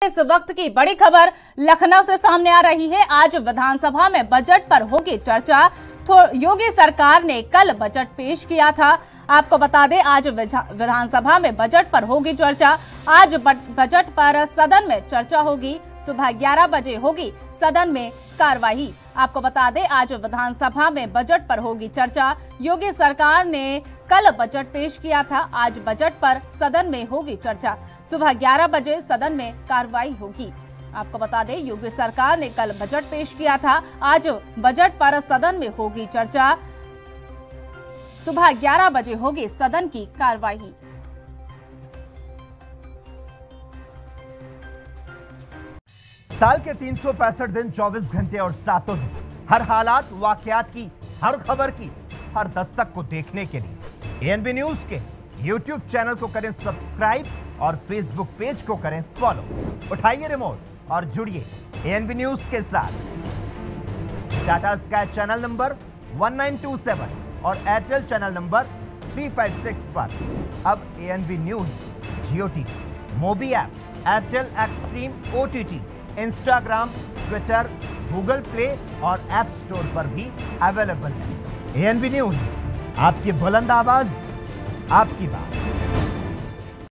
इस वक्त की बड़ी खबर लखनऊ से सामने आ रही है। आज विधानसभा में बजट पर होगी चर्चा। योगी सरकार ने कल बजट पेश किया था। आपको बता दें, आज विधानसभा में बजट पर होगी चर्चा। आज बजट पर सदन में चर्चा होगी। सुबह 11 बजे होगी सदन में कार्यवाही। आपको बता दें, आज विधानसभा में बजट पर होगी चर्चा। योगी सरकार ने कल बजट पेश किया था। आज बजट पर सदन में होगी चर्चा। सुबह 11 बजे सदन में कार्रवाई होगी। आपको बता दें, योगी सरकार ने कल बजट पेश किया था। आज बजट पर सदन में होगी चर्चा। सुबह 11 बजे होगी सदन की कार्रवाई। साल के 365 दिन 24 घंटे और 7 दिन, हर हालात वाकयात की, हर खबर की, हर दस्तक को देखने के लिए एएनबी न्यूज के यूट्यूब चैनल को करें सब्सक्राइब और फेसबुक पेज को करें फॉलो। उठाइए रिमोट और जुड़िए एएनबी न्यूज के साथ। टाटा स्काई चैनल नंबर 1927 और एयरटेल चैनल नंबर 356 पर अब ANB News Jio TV, Mobi app, Airtel Xstream OTT, Instagram, Twitter, Google Play और ऐप स्टोर पर भी अवेलेबल है। एएनबी न्यूज, आपकी बुलंद आवाज, आपकी बात।